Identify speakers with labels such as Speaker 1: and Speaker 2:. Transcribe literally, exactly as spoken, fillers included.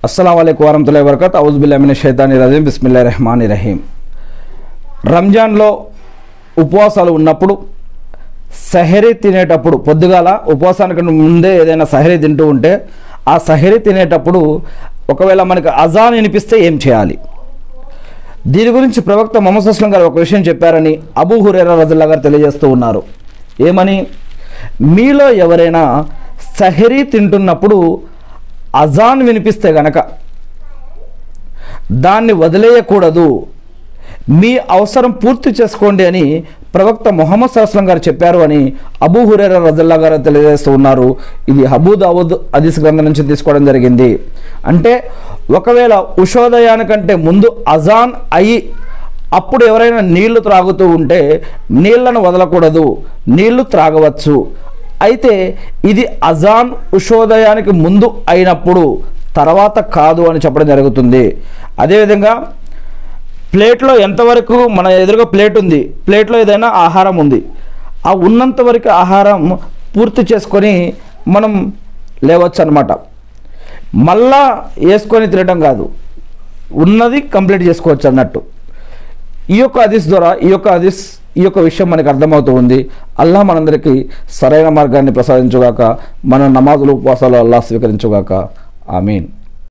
Speaker 1: అస్సలాము అలైకుం వరహ్మతుల్లాహి వబరకాతుహు. ఔజు బిల్లాహి మినష్ షైతానిర్ రజీం. బిస్మిల్లాహిర్ రహ్మానిర్ రహీం. రంజాన్లో ఉపవాసాలు ఉన్నప్పుడు సహరీ తినేటప్పుడు, పొద్దుగాల ఉపవాసానికి ముందే ఏదైనా సహరీ తింటూ ఉంటే ఆ సహరీ తినేటప్పుడు ఒకవేళ మనకు అజాన్ వినిపిస్తే ఏం చేయాలి? దీని గురించి ప్రవక్త ముహమ్మద్ సల్లల్లాహు అలైహి వసల్లం గారు ఒక విషయం చెప్పారని అబూ హురైరా రజియల్లాహు గారు తెలియజేస్తూ ఉన్నారు. ఏమని? మీలో ఎవరైనా సహరీ తింటున్నప్పుడు అజాన్ వినిపిస్తే గనక దాన్ని వదిలేయకూడదు, మీ అవసరం పూర్తి చేసుకోండి అని ప్రవక్త ముహమ్మద్ సల్లల్లాహు అలైహి వసల్లం గారు చెప్పారు అని అబూ హురైరా రజియల్లాహు గారు తెలియజేస్తూ ఉన్నారు. ఇది అబూ దావూద్ హదీస్ గ్రంథం నుంచి తీసుకోవడం జరిగింది. అంటే ఒకవేళ ఉషోదయానికంటే ముందు అజాన్ అయి అప్పుడు ఎవరైనా నీళ్లు త్రాగుతూ ఉంటే నీళ్లను వదలకూడదు, నీళ్లు త్రాగవచ్చు. అయితే ఇది అజాన్ ఉషోదయానికి ముందు అయినప్పుడు, తర్వాత కాదు అని చెప్పడం జరుగుతుంది. అదేవిధంగా ప్లేట్లో ఎంతవరకు, మన ఎదురుగా ప్లేట్ ఉంది, ప్లేట్లో ఏదైనా ఆహారం ఉంది, ఆ ఉన్నంత వరకు ఆహారం పూర్తి చేసుకొని మనం లేవచ్చు అన్నమాట. మళ్ళా వేసుకొని తినడం కాదు, ఉన్నది కంప్లీట్ చేసుకోవచ్చు అన్నట్టు. ఈ యొక్క హదీస్ ద్వారా ఈ యొక్క హదీస్ ఈ యొక్క విషయం మనకు అర్థమవుతూ ఉంది. అల్లాహ్ మనందరికీ సరైన మార్గాన్ని ప్రసాదించుగాక, మన నమాజులు ఉపవాసాలు అల్లాహ్ స్వీకరించుగాక. ఆమీన్.